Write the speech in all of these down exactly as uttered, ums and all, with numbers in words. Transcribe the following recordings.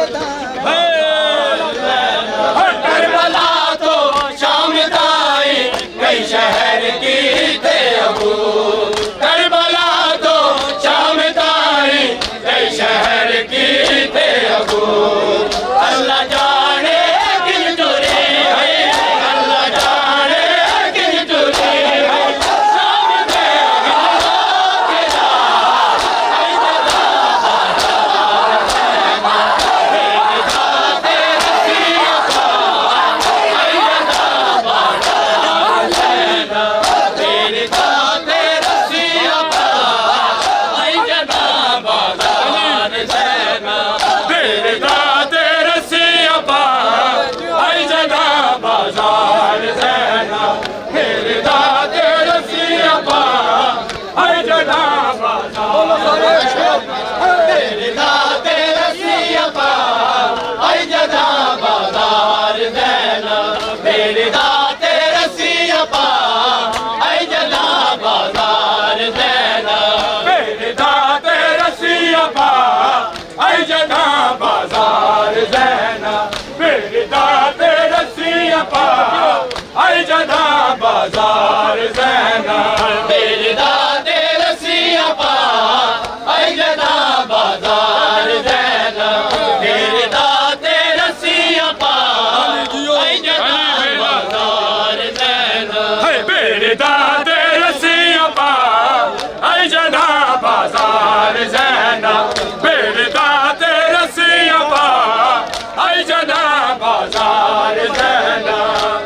Karbala तो शाम ताई कई शहर की थे अबू, करबला तो शाम ताई कई शहर की थे अबू। अल्लाह जाने किन तुरे है, अल्लाह जाने किन तुरे है, शाम के आई जदा बाजार ज़ैना, मेरे दादे रस्सियाँ पा आई जदा बाजार ज़ैना, मेरे दादे रस्सियाँ पा आई जदा बाजार ज़ैना, मेरे दादे रस्सियाँ पा आई जदा बाजार ज़ैना, मेरे दादे रस्सियाँ पा आई जदा बाजार ज़ैना।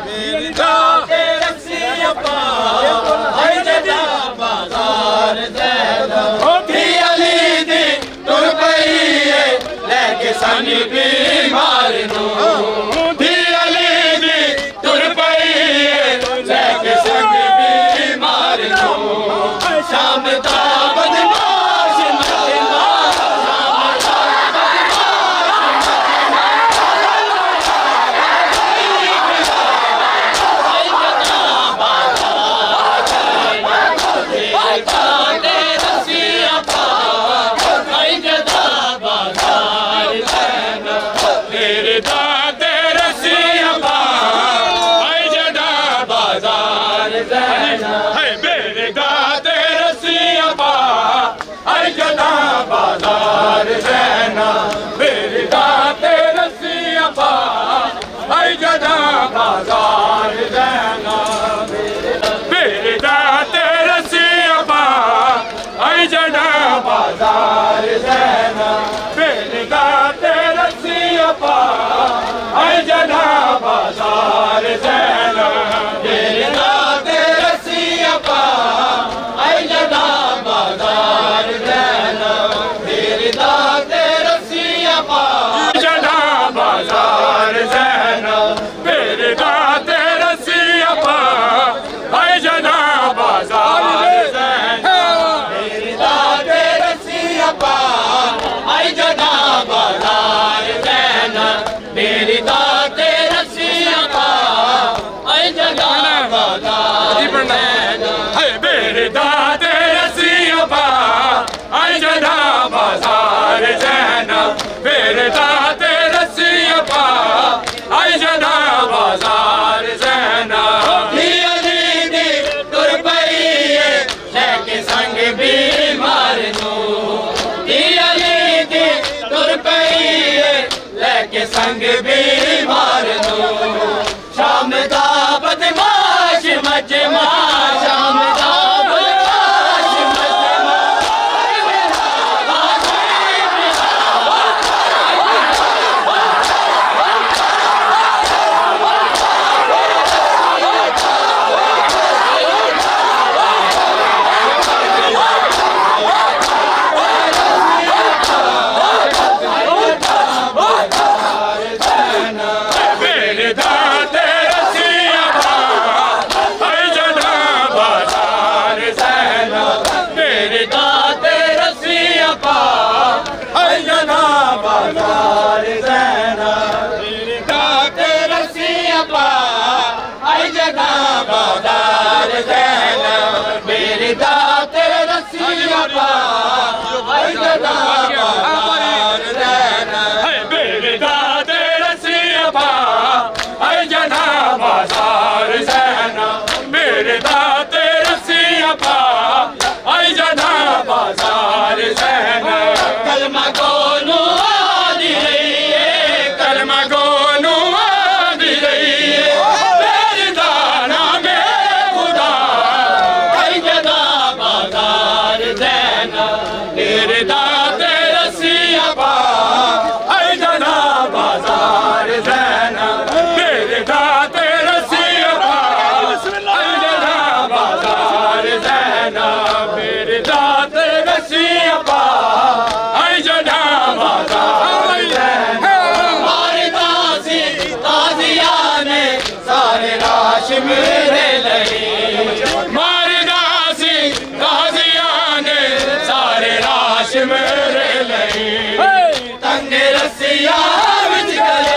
सन बीमार नू धी अली दी तुर पई लेके संग बीमार नू, शाम दा बदमाश मदीना, शाम दा बदमाश संग बीमार नू, शाम दा बदमाश मजमा, शाम दा बदमाश मजमा, मेरे दा रसिया विच गले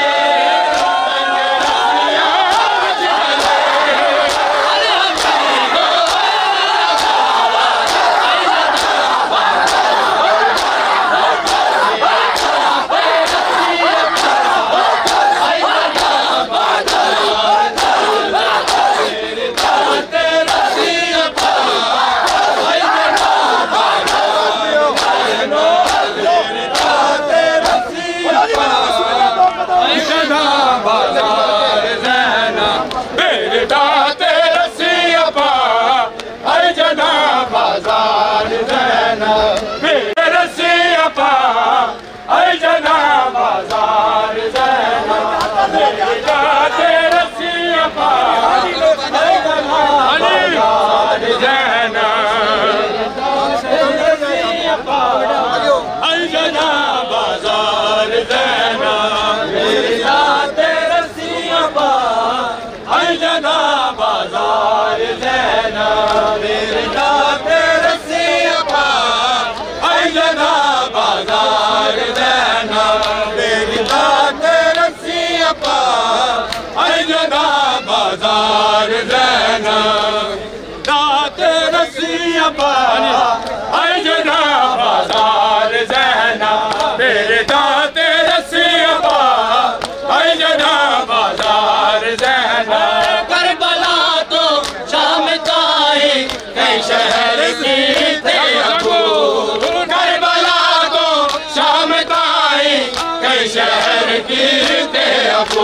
शहर की थे अबू करबला को शाम ताई कई शहर की थे अबू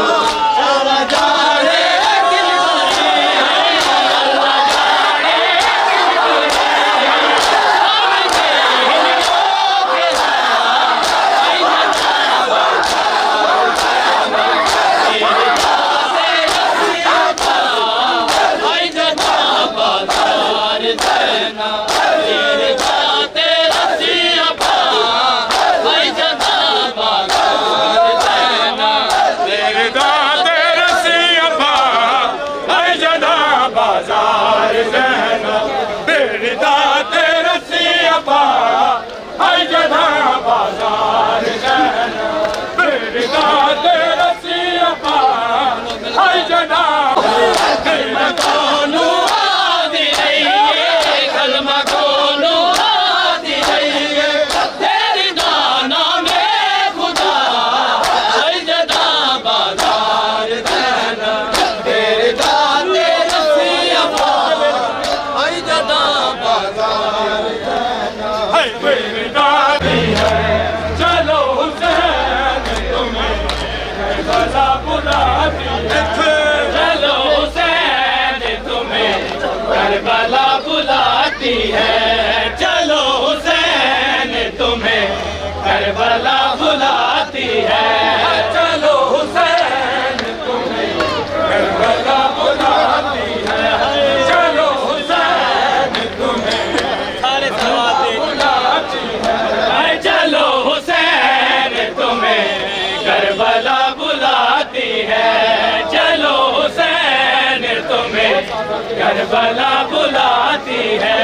करबला बुलाती है चलो हुसैन तुम्हें करबला बुलाती है चलो हुसैन तुम्हें करबला बुलाती है चलो हुसैन तुम्हें करबला बुलाती है चलो हुसैन तुम्हें करबला बुलाती है चलो हुसैन तुम्हें करबला बुलाती है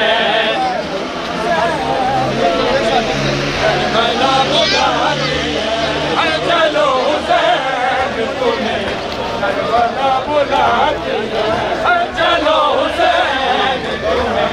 करबला बुलाती है चलो हुसैन तुम्हें करबला बुलाती है चलो हुसैन तुम्हें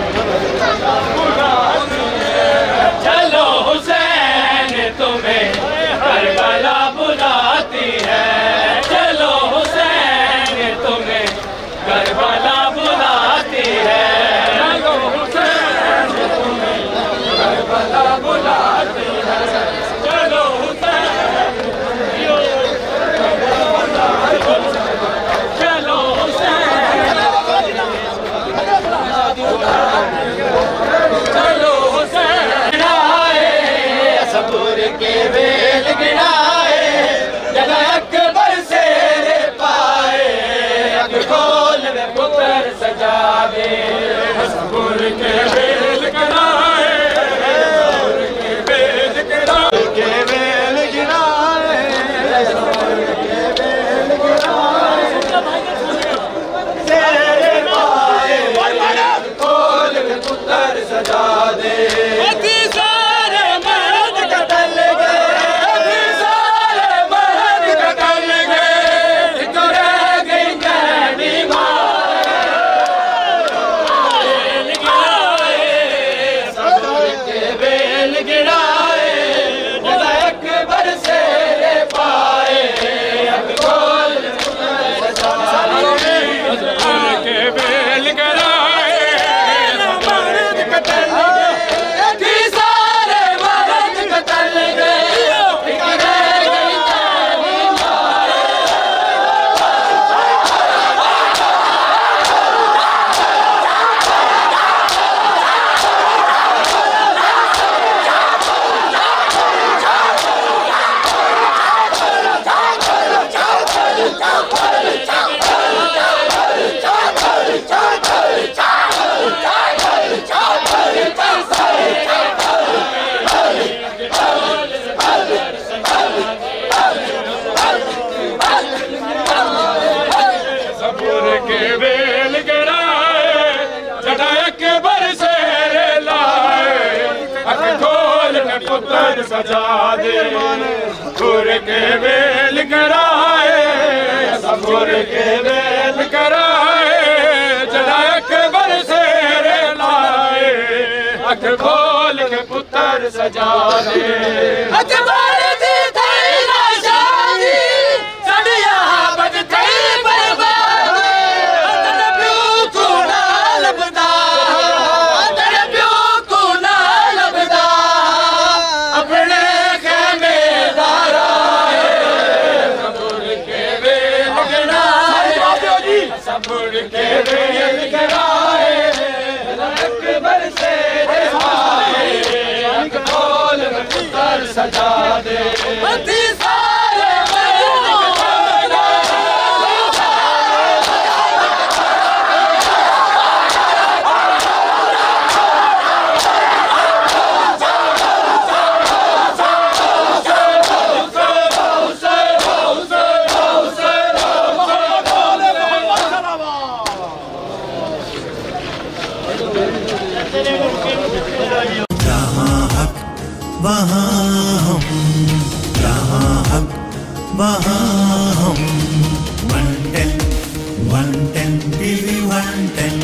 बुलाती है चलो हुसैन तुम्हें करबला बुलाती है चलो हुसैन तुम्हें करबला बुलाती है चलो हुसैन तुम्हें करबला बुलाती है चलो पुत्र सजा दे, गुर के वेल कराए, गुर के वेल कराए, जड़ा अकबर शेर लाए, अख खोल के पुत्र सजा दे। अकबर दी थई ना शादी, सड़िया बद थई बर्बाद, तन प्यो को ना लभदा, तन प्यो को ना लभदा, अपने खेमे दारा सबुर के वेल कराए, सबुर के वेल कराए, अकबर से सजा दे। सारे वहाँ हम, जहाँ हक वहाँ हम। One ten one ten TV one ten